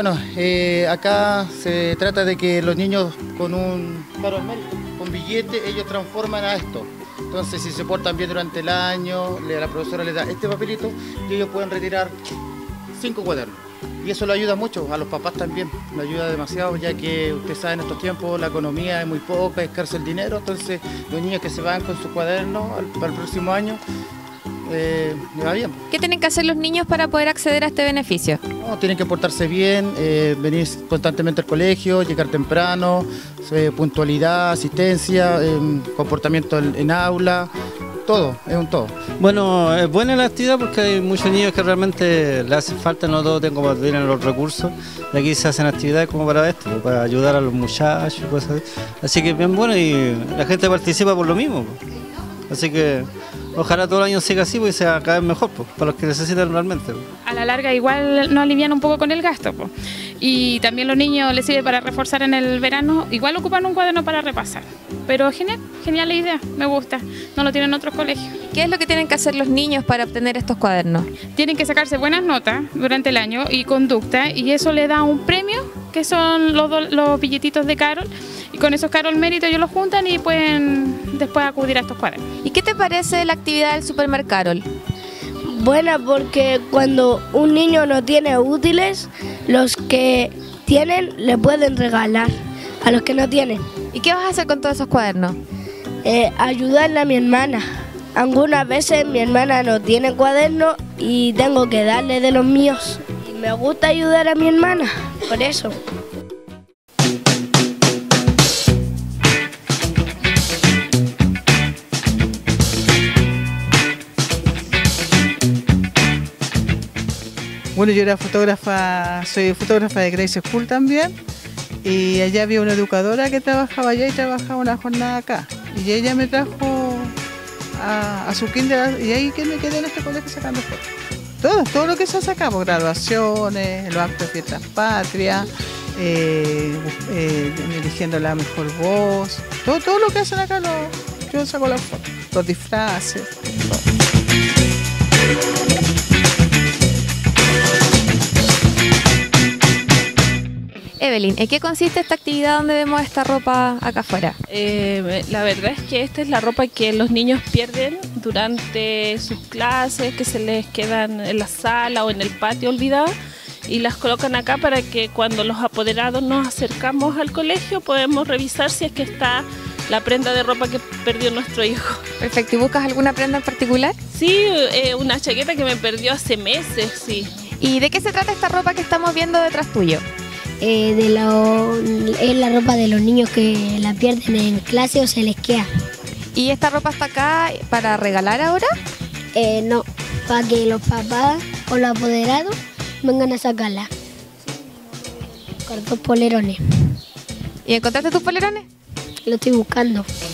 Bueno, acá se trata de que los niños con un paro al mérito, con billete, ellos transforman a esto. Entonces, si se portan bien durante el año, la profesora les da este papelito y ellos pueden retirar 5 cuadernos. Y eso le ayuda mucho, a los papás también, le ayuda demasiado, ya que usted sabe en estos tiempos la economía es muy poca, es escaso el dinero, entonces los niños que se van con sus cuadernos para el próximo año, le va bien. ¿Qué tienen que hacer los niños para poder acceder a este beneficio? No, tienen que portarse bien, venir constantemente al colegio, llegar temprano, puntualidad, asistencia, comportamiento en aula, todo, es un todo. Bueno, es buena la actividad porque hay muchos niños que realmente le hacen falta, no todos tienen los recursos. Y aquí se hacen actividades como para esto, para ayudar a los muchachos, cosas así. Así que es bien bueno y la gente participa por lo mismo. Así que ojalá todo el año siga así y sea cada vez mejor, para los que necesitan realmente. A la larga igual nos alivian un poco con el gasto. Y también los niños les sirve para reforzar en el verano, igual ocupan un cuaderno para repasar. Pero genial la idea, me gusta, no lo tienen otros colegios. ¿Qué es lo que tienen que hacer los niños para obtener estos cuadernos? Tienen que sacarse buenas notas durante el año y conducta, y eso le da un premio, que son los billetitos de Carol, y con esos Carol Mérito ellos los juntan y pueden después acudir a estos cuadernos. ¿Y qué te parece la actividad del Supermer Carol? Buena, porque cuando un niño no tiene útiles, los que tienen le pueden regalar a los que no tienen. ¿Y qué vas a hacer con todos esos cuadernos? Ayudarle a mi hermana. Algunas veces mi hermana no tiene cuaderno y tengo que darle de los míos. Y me gusta ayudar a mi hermana, por eso. Bueno, yo era soy fotógrafa de Grace School también, y allá había una educadora que trabajaba allá y trabajaba una jornada acá. Y ella me trajo a su kinder y ahí que me quedé en este colegio sacando fotos. Todo lo que se saca, graduaciones, los actos de fiestas patrias, eligiendo la mejor voz, todo lo que hacen acá yo saco las fotos, los disfraces, todo. Evelyn, ¿en qué consiste esta actividad donde vemos esta ropa acá afuera? La verdad es que esta es la ropa que los niños pierden durante sus clases, que se les quedan en la sala o en el patio olvidadas, y las colocan acá para que cuando los apoderados nos acercamos al colegio podemos revisar si es que está la prenda de ropa que perdió nuestro hijo. Perfecto, ¿y buscas alguna prenda en particular? Sí, una chaqueta que me perdió hace meses, sí. ¿Y de qué se trata esta ropa que estamos viendo detrás tuyo? Es la ropa de los niños que la pierden en clase o se les queda. ¿Y esta ropa está acá para regalar ahora? No, para que los papás o los apoderados vengan a sacarla. Con 2 polerones. ¿Y encontraste tus polerones? Lo estoy buscando.